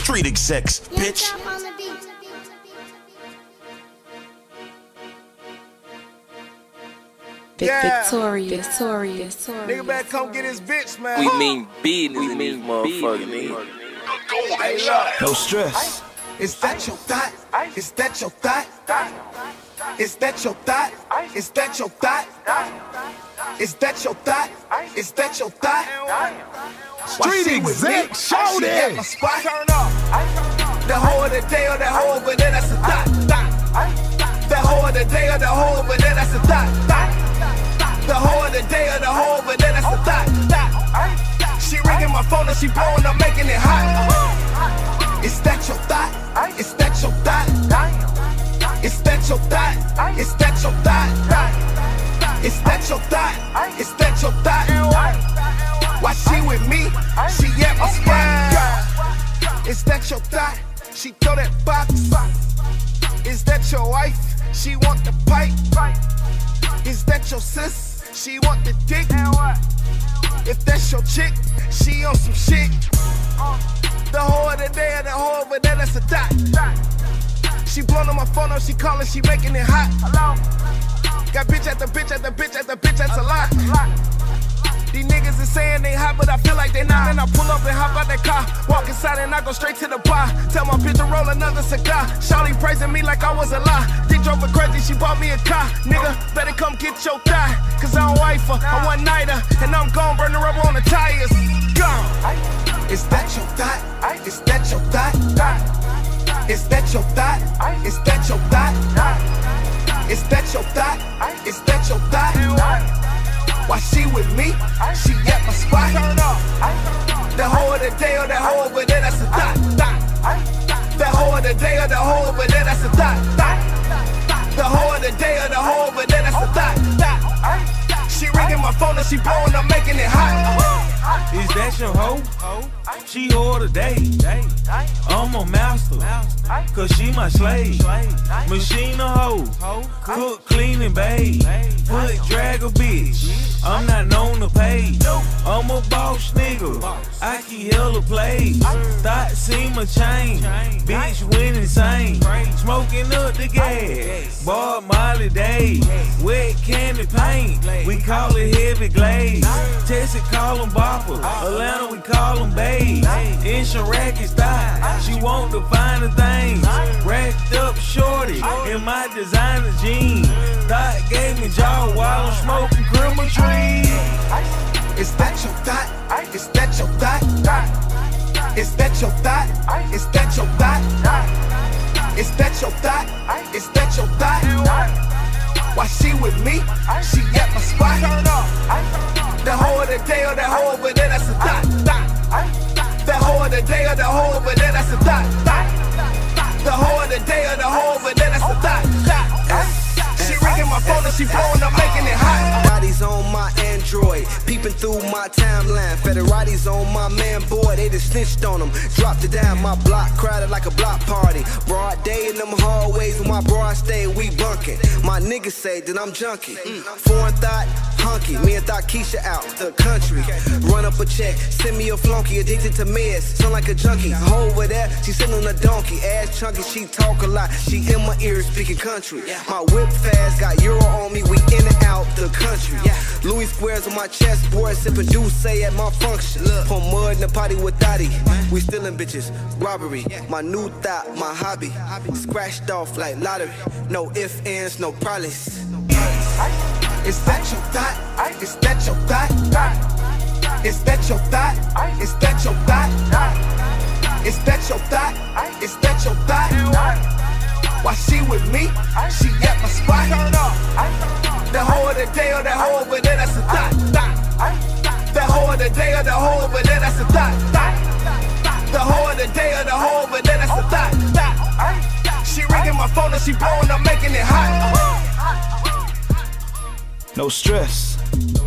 Street execs, bitch. Victorious. Nigga better come get his bitch, man. We mean business, we mean motherfucker, nigga. Hey, look. No stress. Is that your thought? Is that your thought? Is that your thought? Is that your thought? Is that your thought? Is that your thought? Street exec, show them. Turn up. The whole of the day or the whole, but then that's a thought. The whole of the day or the whole, but then that's a thought. The whole of the day or the whole, but then that's a thought. She ringing my phone and she blowing, I'm making it hot. Is that your thought? Is that your thought? Is that your thought? Is that your thought? Is that your thought? Is that your thought? Why she with me? She at my spot. Is that your thought? She throw that box. Is that your wife? She want the pipe. Is that your sis? She want the dick. If that's your chick, she on some shit. The whole of the day and the whole, but then that's a dot. She blowing on my phone, she calling, she making it hot. Got bitch at the bitch at the bitch at the bitch, that's a lot. These niggas is saying they hot, but I feel like they not. And I pull up and hop out that car, walk inside and I go straight to the bar. Tell my bitch to roll another cigar. Shawty praising me like I was a lie. Dick drove her crazy, she bought me a car. Nigga, better come get your thigh, cause I don't wife her, I'm one nighter, and I'm gon' burn the rubber on the tires. Gone. Is that your thought? Is that your thought? Is that your thought? Is that your thought? Is that your thought? Is that your thought? Why she with me? She at my spot. The whole of the day or the whole, but then that's a thought. The whole of the day or the whole, but then that's a thought. The whole of the day or the whole, but then that's a thought. She ringing my phone and she blowing, I'm making it hot. Is that your hoe? She hoe today. I'm a master, cause she my slave. Machine a hoe, cook, clean and bathe. Foot drag a bitch, I'm not known to pay. I'm a boss nigga, I keep hella plays. Thought see my chain, bitch went insane. Smoking up the gas, bought Molly Day. Wet candy paint, we call it heavy glaze. Texas call them boppers, Atlanta we call them babes. Insurance is style, she want the finer things. Racked up shorty in my designer jeans. Thought gave me jaw while I'm smoking criminal trees. Is that your thought? Is that your thought? Is that your thought? Is that your thought? Is that your thought? Is that your thought? Why she with me? She at my spot. The whole of the day or the whole, but then that's a thought. The whole of the day or the whole, but then that's a thought. The whole of the day or the whole, but then that's a thought. She ringing my phone and she blowing, I'm making it hot. Federati's on my Android, peeping through my timeline. Federati's on my man boy, they just snitched on him. Dropped it down, my block crowded like a block party. Broad day in them hallways with my bro I stay, we bunking. My niggas say that I'm junkie. Foreign thought, hunky. Me and Thought Keisha out the country. Run up a check, send me a flunky. Addicted to meds, sound like a junkie. Over there, she sitting on a donkey. Ass chunky, she talk a lot. She in my ears speaking country. My whip fast, got Euro on me, we in and out the country. Louis squares on my chessboard, sipping Douce at my function. Pour mud in the potty with Dottie. We stealing bitches, robbery. My new thought, my hobby. Scratched off like lottery. No ifs, ands, no problems. Is that your thought? Is that your thought? Is that your thought? Is that your thought? Is that your thought? Is that your thought? Why she with me? She at my spot. The whole of the day or the whole, but then that's a thought. The whole of the day or the whole, but then that's a thought. The whole of the day or the whole, but then that's a thought. She ringing my phone and she blowing, I'm making it hot. No stress.